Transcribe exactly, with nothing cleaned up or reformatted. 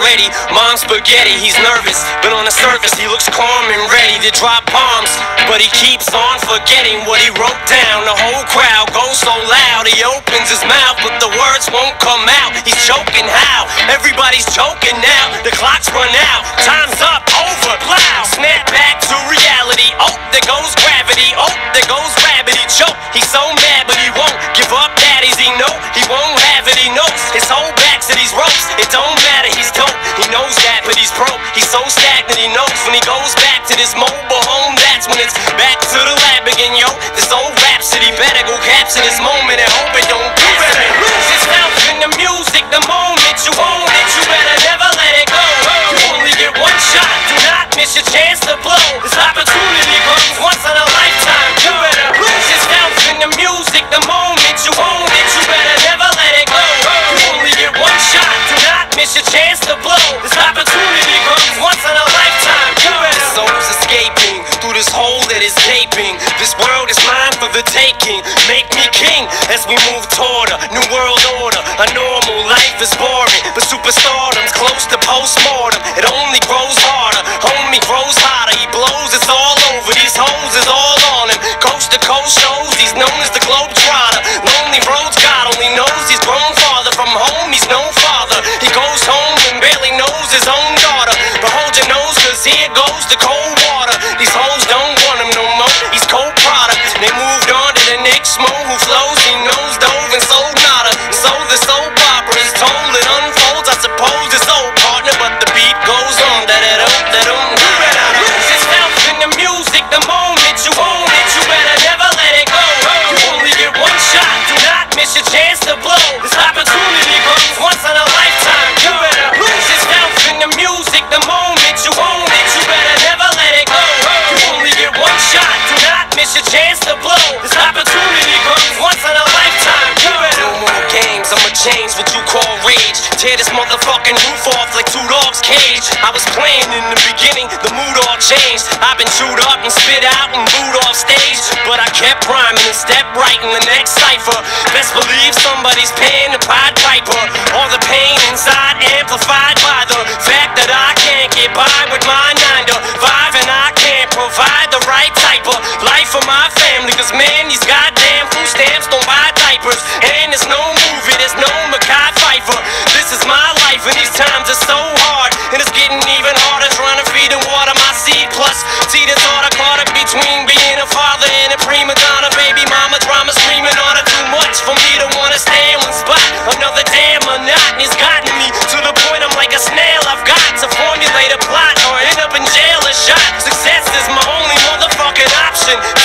sweaty. Mom's spaghetti, he's nervous, but on the surface he looks calm and ready to drop bombs. But he keeps on forgetting what he wrote down. The whole crowd goes so loud, he opens his mouth, but the words won't come out. He's choking how? Everybody's choking now. The clock's run out, time's up, over, plow. Snap back to reality, oh, there goes gravity, oh, there goes gravity, choke. He's so mad, but he won't give up, daddies, he know he won't have it, he knows his whole back to these ropes. It don't matter, he's dope, he knows that, but he's broke. He's so stagnant, he knows when he goes back to this mobile home, that's when it's back to the lab again, yo. This old rhapsody better go capture this moment and hope it don't get better. Lose yourself in the music, the moment you own it, you better never let it go. You only get one shot, do not miss your chance to blow. This opportunity comes once in a lifetime, you better lose yourself in the music, the moment you own it, you better never let it go. You only get one shot, do not miss your chance to blow. This opportunity comes once in a lifetime, you better. This soul's escaping through this hole that is gaping. This world is mine for the taking. Make me king as we move toward a new world order. A normal life is boring, but superstardom's close to postmortem. It only grows harder, homie grows hotter. He blows, it's all over. These hoes is all on him. Coast to coast shows, he's known as the Globetrotter. Lonely roads, God only knows he's grown farther from home. He's no father. He goes home and barely knows his own daughter. But hold your nose, cause here goes the cold water. These hoes don't want him no more. He's cold product. They moved on to the next mo who flows. He knows dove and sold nada. So the soap opera is told, it unfolds. I suppose it's old partner, but the beat goes on. Da da da da da. You better lose yourself in the music, the moment you own it, you better never let it go. You only get one shot, do not miss your chance to blow. This opportunity comes once in a lifetime. You better lose yourself in the music, the moment you own it, you better never let it go. You only get one shot, do not miss your chance to blow. This opportunity comes once in a lifetime. You better. No more games, I'ma change what you call rage. Tear this motherfucking roof off like two dogs' cage. I was playing in the beginning, the mood all changed. I've been chewed up and spit out and booed off stage, but I kept rhyming and stepped right in the next cipher. Best believe somebody's paying the Pied Piper. All the pain inside amplified by the fact that I can't get by with my nine to five, and I can't provide the right type of life for my family. Cause man, these goddamn food stamps don't buy diapers, and there's no movie, there's no Mackay Pfeiffer. This is my life and these times are so hard, and it's getting even harder trying to feed and water my seed. Plus, see the thought I caught it between being a father and a prima donna. Baby mama drama screaming on her, too much for me to wanna stay in one spot. Another damn monotony's gotten me to the point I'm like a snail. I've got to formulate a plot or end up in jail or shot. Success is my only motherfucking option.